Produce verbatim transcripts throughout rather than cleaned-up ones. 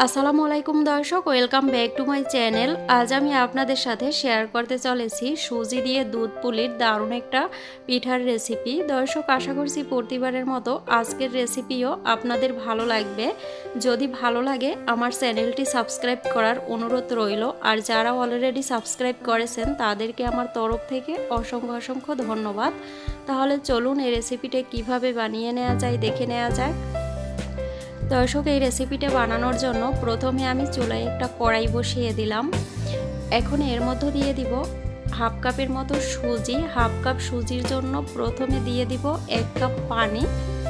আসসালামু আলাইকুম দর্শক, welcome back to my channel. আজ আমি আপনাদের সাথে শেয়ার করতে চলেছি সুজি দিয়ে দুধ পুলির দারুণ একটা পিঠার রেসিপি। দর্শক, আশা করছি প্রতিবারের মতো আজকের রেসিপিও আপনাদের ভালো লাগবে। যদি ভালো লাগে আমার চ্যানেলটি সাবস্ক্রাইব করার অনুরোধ রইল, আর যারা অলরেডি সাবস্ক্রাইব করেছেন তাদেরকে আমার তরফ থেকে অসংখ্য অসংখ্য ধন্যবাদ। তাহলে চলুন এই রেসিপিটা কিভাবে বানিয়ে নেওয়া যায় দেখে নেওয়া যায়। দর্শক, এই রেসিপিটা বানানোর জন্য প্রথমে আমি চুলায় একটা কড়াই বসিয়ে দিলাম। এখন এর মধ্যে দিয়ে দিব হাফ কাপের মতো সুজি। হাফ কাপ সুজির জন্য প্রথমে দিয়ে দিব এক কাপ পানি।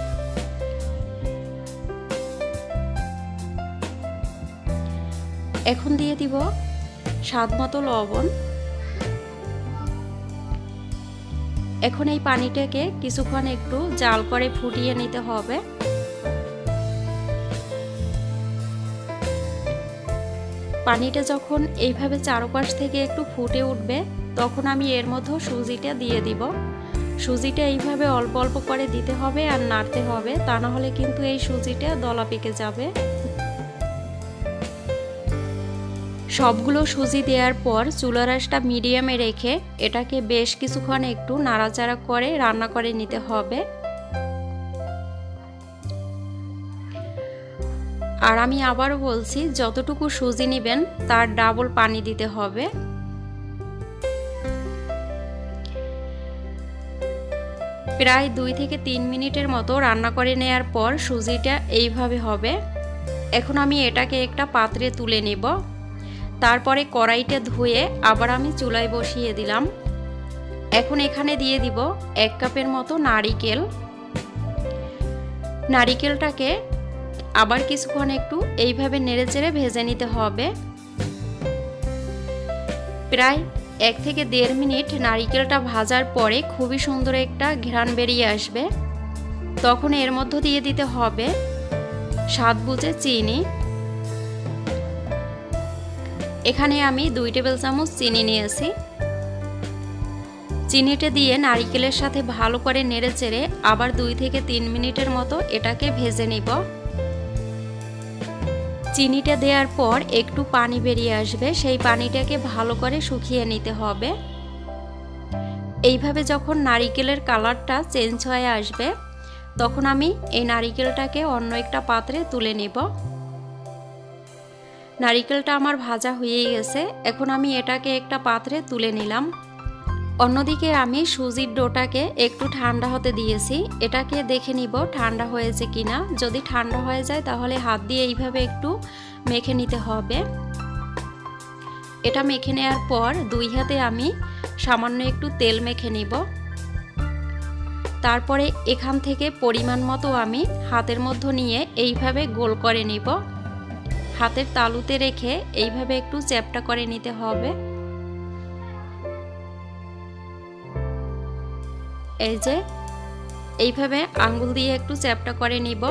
এখন দিয়ে দিব স্বাদ মতো লবণ। এখন এই পানিটাকে কিছুক্ষণ একটু জাল করে ফুটিয়ে নিতে হবে। পানিটা যখন এইভাবে চারপাশ থেকে একটু ফুটে উঠবে তখন আমি এর মধ্যে সুজিটা দিয়ে দিব। সুজিটা এইভাবে অল্প অল্প করে দিতে হবে আর নাড়তে হবে, তা না হলে কিন্তু এই সুজিটা দলা পেকে যাবে। সবগুলো সুজি দেওয়ার পর চুলার আঁচটা মিডিয়ামে রেখে এটাকে বেশ কিছুক্ষণ একটু নাড়াচাড়া করে রান্না করে নিতে হবে। আর আমি আবারও বলছি, যতটুকু সুজি নেবেন তার ডাবল পানি দিতে হবে। প্রায় দুই থেকে তিন মিনিটের মতো রান্না করে নেওয়ার পর সুজিটা এইভাবে হবে। এখন আমি এটাকে একটা পাত্রে তুলে নেব। তারপরে কড়াইটা ধুয়ে আবার আমি চুলায় বসিয়ে দিলাম। এখন এখানে দিয়ে দিব এক কাপের মতো নারিকেল। নারিকেলটাকে আবার কিছুক্ষণ একটু এইভাবে নেড়েচেড়ে ভেজে নিতে হবে। প্রায় এক থেকে দেড় মিনিট নারিকেলটা ভাজার পরে খুবই সুন্দর একটা ঘ্রাণ বেরিয়ে আসবে। তখন এর মধ্যে দিয়ে দিতে হবে স্বাদ বুঝে চিনি। এখানে আমি দুই টেবিল চামচ চিনি নিয়েছি। চিনিটা দিয়ে নারিকেলের সাথে ভালো করে নেড়েচেড়ে আবার দুই থেকে তিন মিনিটের মতো এটাকে ভেজে নিব। চিনিটা দেওয়ার পর একটু পানি বেরিয়ে আসবে, সেই পানিটাকে ভালো করে শুকিয়ে নিতে হবে। এইভাবে যখন নারিকেলের কালারটা চেঞ্জ হয়ে আসবে তখন আমি এই নারিকেলটাকে অন্য একটা পাত্রে তুলে নেব। নারিকেলটা আমার ভাজা হয়ে গেছে। এখন আমি এটাকে একটা পাত্রে তুলে নিলাম। অন্যদিকে আমি সুজির ডোটাকে একটু ঠান্ডা হতে দিয়েছি। এটাকে দেখে নিব ঠান্ডা হয়েছে কিনা। যদি ঠান্ডা হয়ে যায় তাহলে হাত দিয়ে এইভাবে একটু মেখে নিতে হবে। এটা মেখে নেওয়ার পর দুই হাতে আমি সামান্য একটু তেল মেখে নিব। তারপরে এখান থেকে পরিমাণ মতো আমি হাতের মধ্যে নিয়ে এইভাবে গোল করে নিব। হাতের তালুতে রেখে এইভাবে একটু চ্যাপটা করে নিতে হবে। এই যে এইভাবে আঙ্গুল দিয়ে একটু চ্যাপটা করে নিব।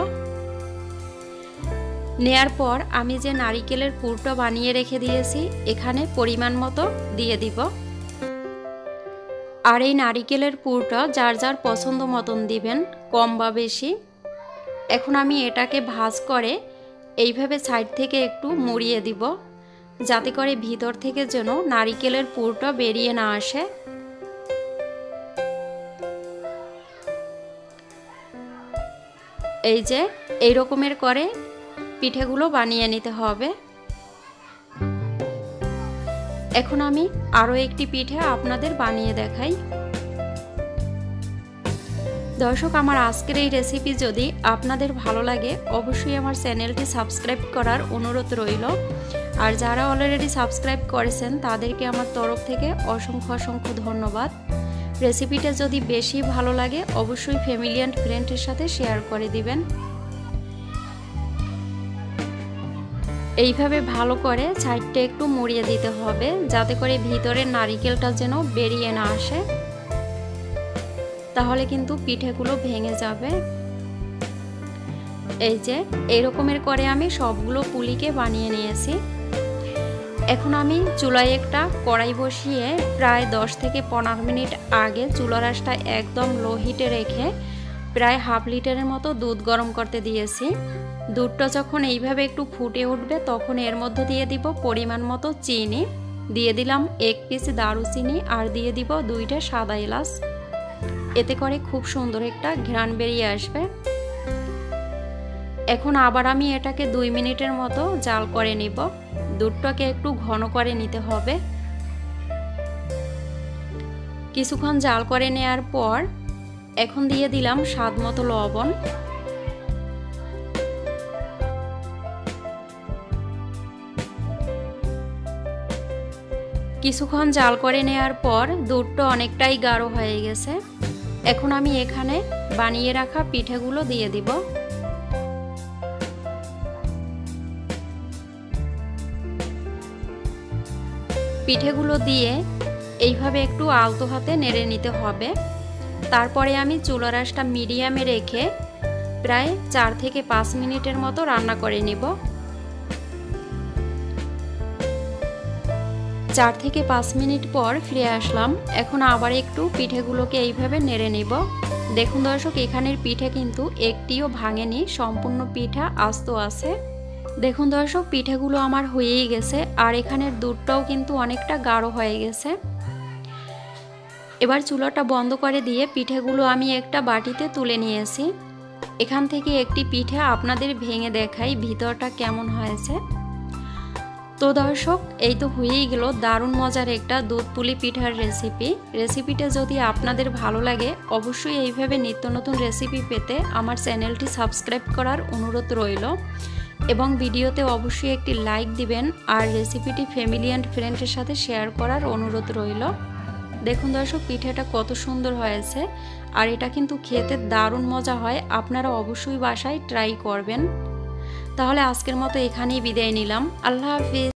নেয়ার পর আমি যে নারিকেলের পুরটা বানিয়ে রেখে দিয়েছি এখানে পরিমাণ মতো দিয়ে দিব। আর এই নারিকেলের পুরটা যার যার পছন্দ মতন দিবেন, কম বা বেশি। এখন আমি এটাকে ভাঁজ করে এইভাবে সাইড থেকে একটু মুড়িয়ে দিব, যাতে করে ভিতর থেকে যেন নারিকেলের পুরটা বেরিয়ে না আসে। এই যে এই রকমের করে পিঠেগুলো বানিয়ে নিতে হবে। এখন আমি আরও একটি পিঠে আপনাদের বানিয়ে দেখাই। দর্শক, আমার আজকের এই রেসিপি যদি আপনাদের ভালো লাগে অবশ্যই আমার চ্যানেলটি সাবস্ক্রাইব করার অনুরোধ রইল। আর যারা অলরেডি সাবস্ক্রাইব করেছেন তাদেরকে আমার তরফ থেকে অসংখ্য অসংখ্য ধন্যবাদ। রেসিপিটা যদি বেশি ভালো লাগে অবশ্যই ফ্যামিলি অ্যান্ড ফ্রেন্ডের সাথে শেয়ার করে দিবেন। এইভাবে ভালো করে সাইডটা একটু মুড়িয়ে দিতে হবে, যাতে করে ভিতরের নারিকেলটা যেন বেরিয়ে না আসে, তাহলে কিন্তু পিঠেগুলো ভেঙে যাবে। এই যে এই রকমের করে আমি সবগুলো পুলিকে বানিয়ে নিয়েছি। এখন আমি চুলায় একটা কড়াই বসিয়ে প্রায় দশ থেকে পনেরো মিনিট আগে চুলার আঁচটা একদম লো হিটে রেখে প্রায় হাফ লিটারের মতো দুধ গরম করতে দিয়েছি। দুধটা যখন এইভাবে একটু ফুটে উঠবে তখন এর মধ্যে দিয়ে দিব পরিমাণ মতো চিনি, দিয়ে দিলাম এক পিস দারুচিনি আর দিয়ে দিব দুইটা সাদা এলাচ। এতে করে খুব সুন্দর একটা ঘ্রাণ বেরিয়ে আসবে। এখন আবার আমি এটাকে দুই মিনিটের মতো জাল করে নিব। দুধটাকে একটু ঘন করে নিতে হবে। কিছুক্ষণ জাল করে নেওয়ার পর এখন দিয়ে দিলাম স্বাদ মতো লবণ। কিছুক্ষণ জাল করে নেওয়ার পর দুধটা অনেকটাই গাঢ় হয়ে গেছে। এখন আমি এখানে বানিয়ে রাখা পিঠেগুলো দিয়ে দিব। পিঠেগুলো দিয়ে এইভাবে একটু আলতো হাতে নেড়ে নিতে হবে। তারপরে আমি চুলার আঁচটা মিডিয়ামে রেখে প্রায় চার থেকে পাঁচ মিনিটের মতো রান্না করে নিব। চার থেকে পাঁচ মিনিট পর ফিরে আসলাম। এখন আবার একটু পিঠেগুলোকে এইভাবে নেড়ে নিব। দেখুন দর্শক, এখানের পিঠে কিন্তু একটিও ভাঙেনি, সম্পূর্ণ পিঠা আস্ত আছে। দেখুন দর্শক, পিঠেগুলো আমার হয়েই গেছে আর এখানের দুধটাও কিন্তু অনেকটা গাঢ় হয়ে গেছে। এবার চুলাটা বন্ধ করে দিয়ে পিঠেগুলো আমি একটা বাটিতে তুলে নিয়েছি। এখান থেকে একটি পিঠে আপনাদের ভেঙে দেখাই ভিতরটা কেমন হয়েছে। তো দর্শক, এই তো হয়েই গেল দারুণ মজার একটা দুধ পুলি পিঠার রেসিপি। রেসিপিটা যদি আপনাদের ভালো লাগে অবশ্যই এইভাবে নিত্য নতুন রেসিপি পেতে আমার চ্যানেলটি সাবস্ক্রাইব করার অনুরোধ রইল এবং ভিডিওতে অবশ্যই একটি লাইক দিবেন আর রেসিপিটি ফ্যামিলি অ্যান্ড ফ্রেন্ডের সাথে শেয়ার করার অনুরোধ রইল। দেখুন দর্শক, পিঠাটা কত সুন্দর হয়েছে আর এটা কিন্তু খেতে দারুণ মজা হয়। আপনারা অবশ্যই বাসায় ট্রাই করবেন। তাহলে আজকের মতো এখানেই বিদায় নিলাম। আল্লাহ হাফিজ।